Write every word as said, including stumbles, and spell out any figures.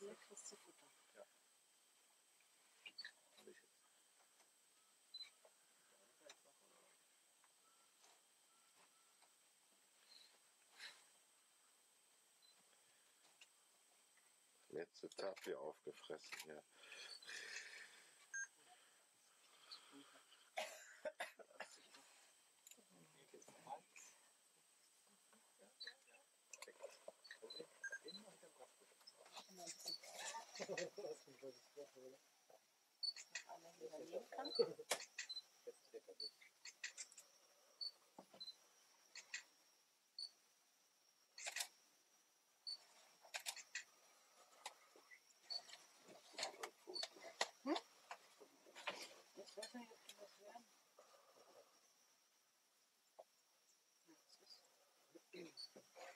Hier kriegst du Futter. Ja. Letzte Tapir aufgefressen hier. Hier geht's rein. Ja, ja, ja. Perfekt. Okay. Immer mit dem Kraftfutter. Dass einer hier übernehmen kann. Jetzt steht er durch. Hm? Ich weiß nicht, ob du was werden. Ja, das ist